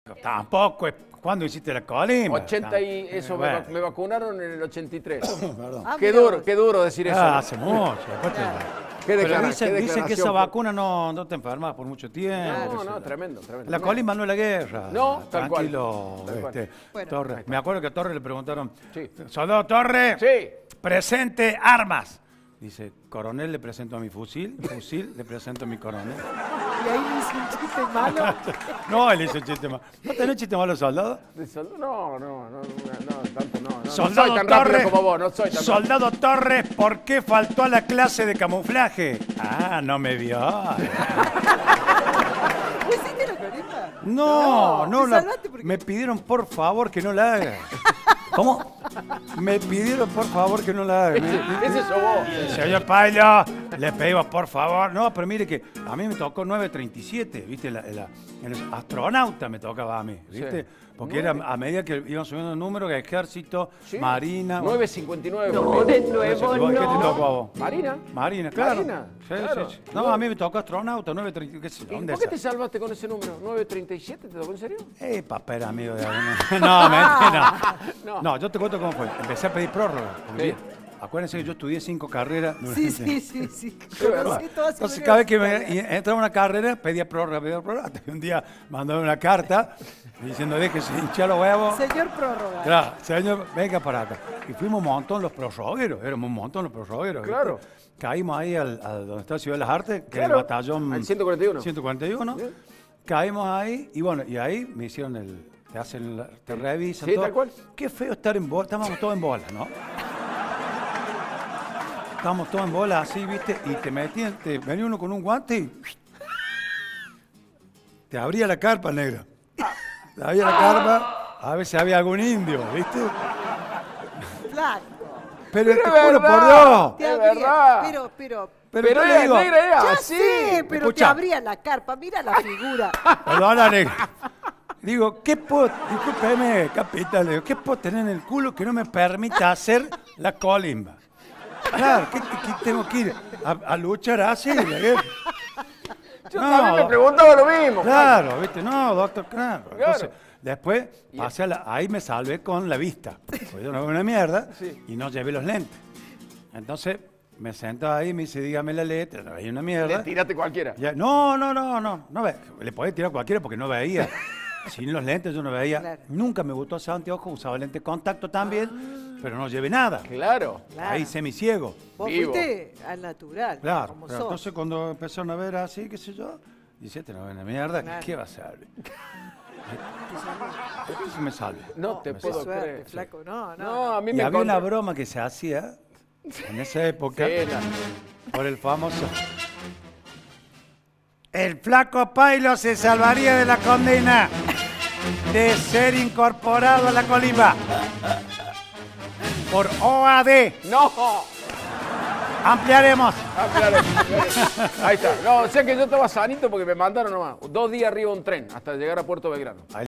Tampoco es. ¿Cuándo hiciste la colimba? 80 y eso, Bueno. me vacunaron en el 83. Perdón. Qué duro decir eso. Hace mucho. Qué Pero declara- dicen qué que esa declaración. vacuna no te enfermas por mucho tiempo. No, tremendo. La colimba no es la guerra. No, tal cual. Tranquilo, Tal cual. Bueno. Torres. Me acuerdo que a Torres le preguntaron, Sí. soldado Torres, Sí. presente armas. Dice, coronel, le presento a mi fusil, le presento a mi coronel. Y ahí le hice un chiste malo. No, él hizo chiste malo. ¿No tenés chiste malo, soldado? No, tanto no. No Soldado soy tan rápido Torres, como vos, no soy tan soldado Torres, ¿por qué faltó a la clase de camuflaje? Ah, no me vio. ¿Vos hiciste la colimba? No, ¿te salvaste porque- me pidieron por favor que no la haga. ¿Cómo? Me pidieron por favor que no la haga. Ese sos vos. Señor Pailo, le pedimos por favor. No, pero mire que a mí me tocó 937, ¿viste? En el astronauta me tocaba a mí, ¿viste? Sí. Porque era a medida que iban subiendo el número, que ejército, Sí. marina. 959. No, de nuevo ¿Qué te no. tocó a vos? Marina. Marina, claro. Marina, Sí, claro. sí. No, a mí me tocó astronauta, 937, qué sé yo. ¿Y ¿Dónde por qué es te esa? salvaste con ese número? ¿937? ¿Te tocó en serio? Papel amigo de alguno. No, mentira. No. No, yo te cuento cómo fue. Empecé a pedir prórroga. Sí. Acuérdense que yo estudié 5 carreras. Sí. verdad. Conocí todas Entonces, las cada vez que universidades. entraba a una carrera, pedía prórroga. Hasta que un día mandaron una carta diciendo, déjese hinchar los huevos. Señor prórroga. Claro, señor, venga para acá. Y fuimos un montón los prorrogueros, éramos un montón los prorrogueros. ¿viste? Claro. Caímos ahí al donde está Ciudad de las Artes, que Claro, era el batallón... al 141. 141. Bien. Caímos ahí, y bueno, y ahí me hicieron te revisan Sí, todo. tal cual. Qué feo estar en bola, estábamos todos en bola, ¿no? Estábamos todos en bola así, ¿viste? Y venía uno con un guante y... Te abría la carpa, negro. Te abría la carpa, a ver si había algún indio, ¿viste? Flaco. Pero te es juro por verdad. Dios. Te Es abría- verdad. Pero Pero yo le era digo, negra, era ya así. sé, pero Escucha. te abría la carpa. Mira la figura. perdona, negro. Digo, discúlpeme, capitán, le digo, ¿qué puedo tener en el culo que no me permita hacer la colimba? Claro, ¿qué tengo que ir a luchar así? la guerra? Yo también me preguntaba lo mismo. Claro, ¿viste? No, doctor, claro. Entonces, después pasé ahí me salvé con la vista. Porque yo no veo una mierda Sí. y no llevé los lentes. Entonces, me sento ahí y me dice, dígame la letra, no veía una mierda. Le tiraste cualquiera. Ya, no le podía tirar cualquiera porque no veía. Sin los lentes yo no veía. Claro. Nunca me gustó ese anteojo, usaba lente de contacto también, pero no llevé nada. Claro. Claro. Ahí semiciego. Vos Vivo. fuiste al natural. Claro. Como Pero sos. entonces cuando empezaron a ver así, qué sé yo, dice, este no ve una mierda, Claro. ¿qué va a hacer? Entonces me salve. No te me Qué puedo suerte, creer. flaco. No. No, a mí Y me había una contra- broma que se hacía en esa época Sí, por el famoso. El flaco Pailo se salvaría de la condena de ser incorporado a la colimba por OAD. No. Ampliaremos. Claro. Ahí está. No, o sea que yo estaba sanito porque me mandaron nomás 2 días arriba de un tren hasta llegar a Puerto Belgrano.